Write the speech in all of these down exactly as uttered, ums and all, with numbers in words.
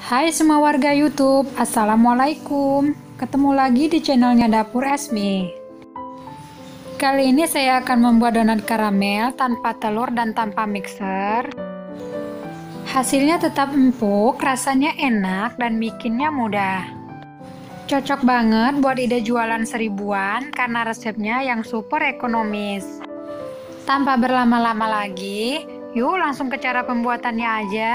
Hai semua warga YouTube, Assalamualaikum. Ketemu lagi di channelnya Dapur Esmi. Kali ini saya akan membuat donat karamel tanpa telur dan tanpa mixer. Hasilnya tetap empuk, rasanya enak, dan bikinnya mudah. Cocok banget buat ide jualan seribuan karena resepnya yang super ekonomis. Tanpa berlama-lama lagi, yuk langsung ke cara pembuatannya aja.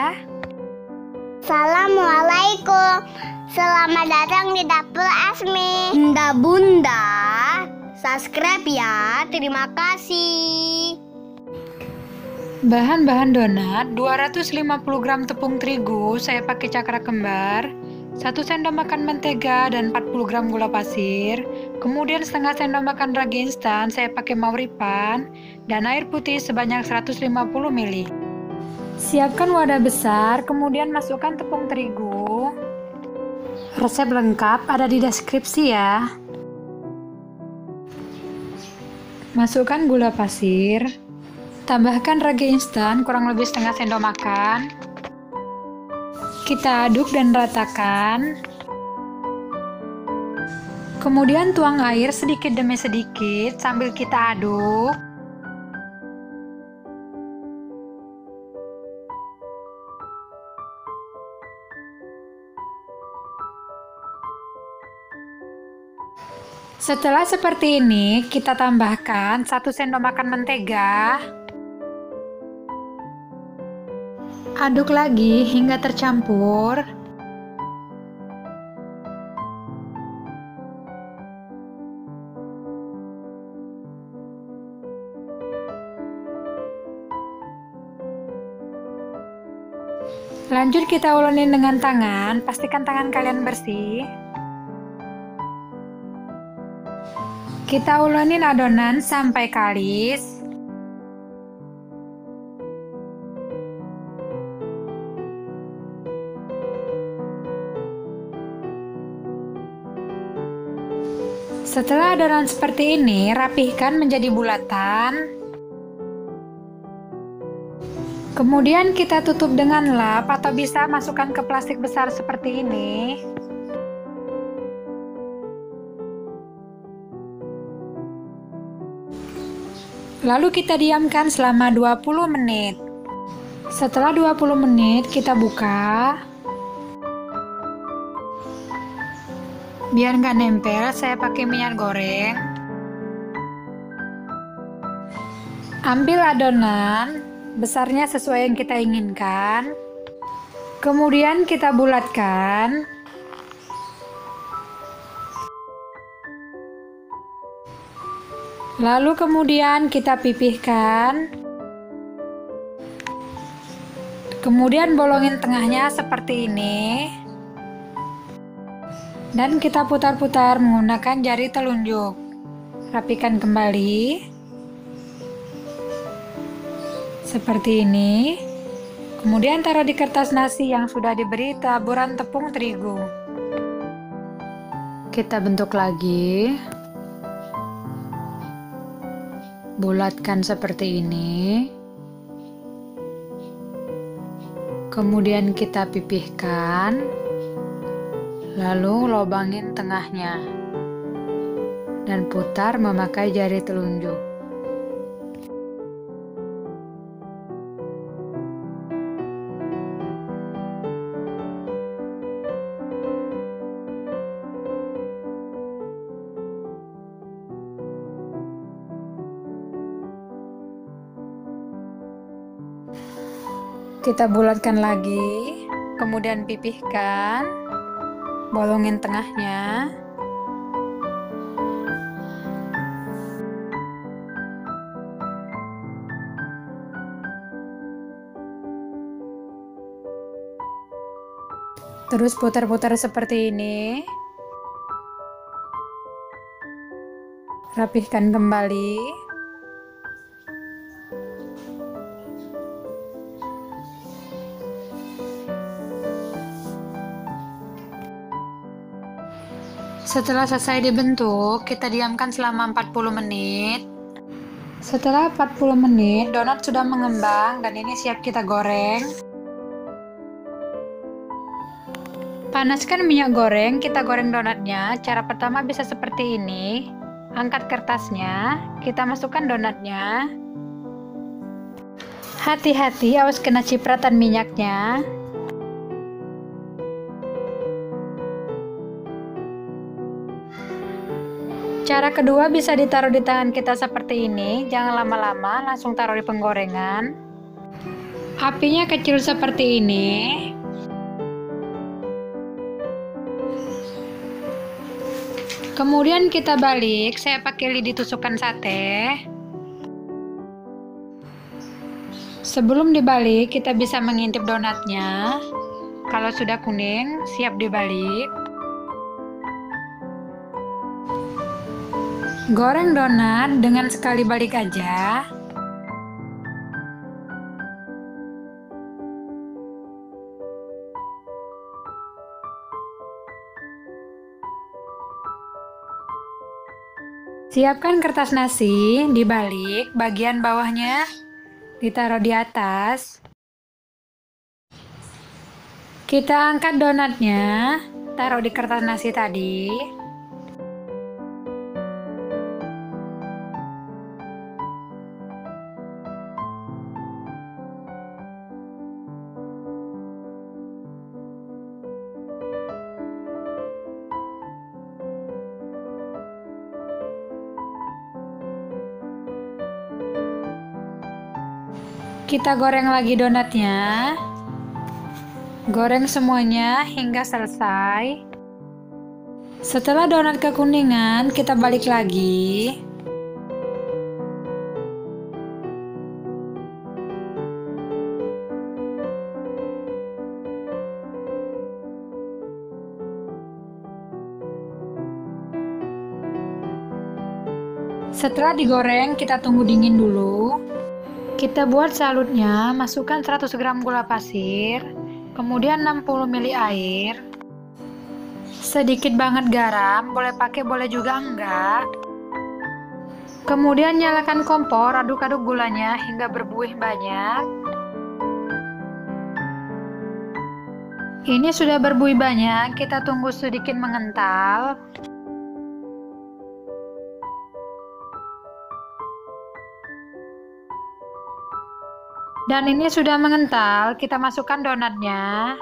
Assalamualaikum, selamat datang di Dapur Esmi. Bunda Bunda, subscribe ya, terima kasih. Bahan-bahan donat: dua ratus lima puluh gram tepung terigu, saya pakai cakra kembar, satu sendok makan mentega dan empat puluh gram gula pasir, kemudian setengah sendok makan ragi instan, saya pakai mauripan, dan air putih sebanyak seratus lima puluh mililiter. Siapkan wadah besar, kemudian masukkan tepung terigu. Resep lengkap ada di deskripsi ya. Masukkan gula pasir. Tambahkan ragi instan kurang lebih setengah sendok makan. Kita aduk dan ratakan. Kemudian tuang air sedikit demi sedikit sambil kita aduk. Setelah seperti ini, kita tambahkan satu sendok makan mentega. Aduk lagi hingga tercampur. Lanjut kita ulenin dengan tangan, pastikan tangan kalian bersih. Kita ulenin adonan sampai kalis. Setelah adonan seperti ini, rapihkan menjadi bulatan. Kemudian kita tutup dengan lap atau bisa masukkan ke plastik besar seperti ini. Lalu kita diamkan selama dua puluh menit. Setelah dua puluh menit kita buka. Biar nggak nempel, saya pakai minyak goreng. Ambil adonan, besarnya sesuai yang kita inginkan. Kemudian kita bulatkan. Lalu kemudian kita pipihkan. Kemudian bolongin tengahnya seperti ini. Dan kita putar-putar menggunakan jari telunjuk. Rapikan kembali. Seperti ini. Kemudian taruh di kertas nasi yang sudah diberi taburan tepung terigu. Kita bentuk lagi. Bulatkan seperti ini. Kemudian kita pipihkan. Lalu lobangin tengahnya. Dan putar memakai jari telunjuk. Kita bulatkan lagi, kemudian pipihkan, bolongin tengahnya. Terus putar-putar seperti ini. Rapihkan kembali. Setelah selesai dibentuk, kita diamkan selama empat puluh menit. Setelah empat puluh menit, donat sudah mengembang dan ini siap kita goreng. Panaskan minyak goreng, kita goreng donatnya. Cara pertama bisa seperti ini. Angkat kertasnya, kita masukkan donatnya. Hati-hati, awas kena cipratan minyaknya. Cara kedua bisa ditaruh di tangan kita seperti ini. Jangan lama-lama, langsung taruh di penggorengan. Apinya kecil seperti ini. Kemudian kita balik, saya pakai lidi tusukkan sate. Sebelum dibalik, kita bisa mengintip donatnya. Kalau sudah kuning, siap dibalik. Goreng donat dengan sekali balik aja. Siapkan kertas nasi, dibalik, bagian bawahnya ditaruh di atas. Kita angkat donatnya, taruh di kertas nasi tadi. Kita goreng lagi donatnya. Goreng semuanya hingga selesai. Setelah donat kekuningan, kita balik lagi. Setelah digoreng, kita tunggu dingin dulu. Kita buat salutnya, masukkan seratus gram gula pasir, kemudian enam puluh mililiter air, sedikit banget garam, boleh pakai boleh juga enggak. Kemudian nyalakan kompor, aduk-aduk gulanya hingga berbuih banyak. Ini sudah berbuih banyak, kita tunggu sedikit mengental. Dan ini sudah mengental, kita masukkan donatnya.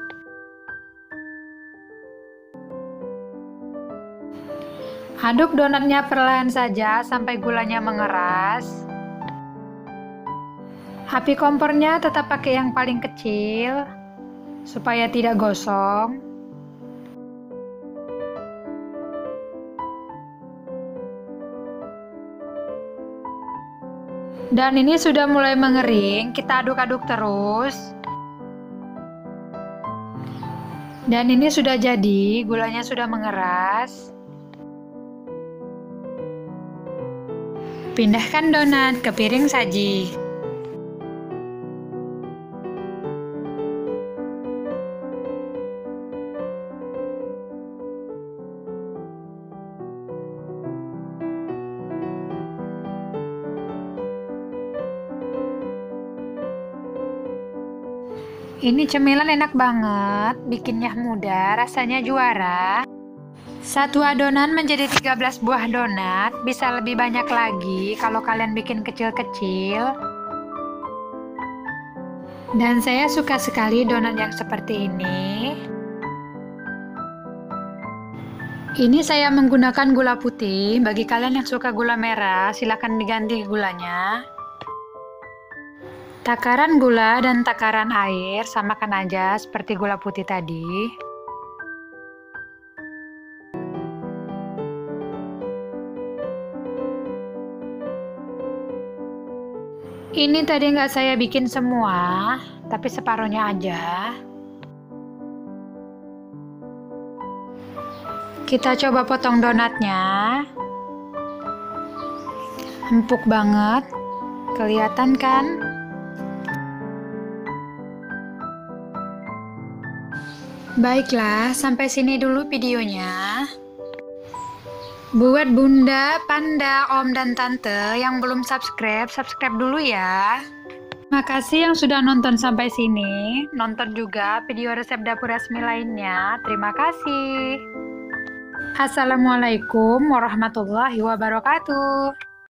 Aduk donatnya perlahan saja sampai gulanya mengeras. Api kompornya tetap pakai yang paling kecil, supaya tidak gosong. Dan ini sudah mulai mengering, kita aduk-aduk terus. Dan ini sudah jadi, gulanya sudah mengeras. Pindahkan donat ke piring saji. Ini cemilan enak banget, bikinnya mudah, rasanya juara. Satu adonan menjadi tiga belas buah donat, bisa lebih banyak lagi kalau kalian bikin kecil-kecil. Dan saya suka sekali donat yang seperti ini. Ini saya menggunakan gula putih, bagi kalian yang suka gula merah, silakan diganti gulanya. Takaran gula dan takaran air samakan aja seperti gula putih tadi. Ini tadi nggak saya bikin semua, tapi separuhnya aja. Kita coba potong donatnya. Empuk banget, kelihatan kan? Baiklah, sampai sini dulu videonya. Buat bunda, panda, om, dan tante yang belum subscribe, subscribe dulu ya. Makasih yang sudah nonton sampai sini. Nonton juga video resep dapur Asmi lainnya. Terima kasih. Assalamualaikum warahmatullahi wabarakatuh.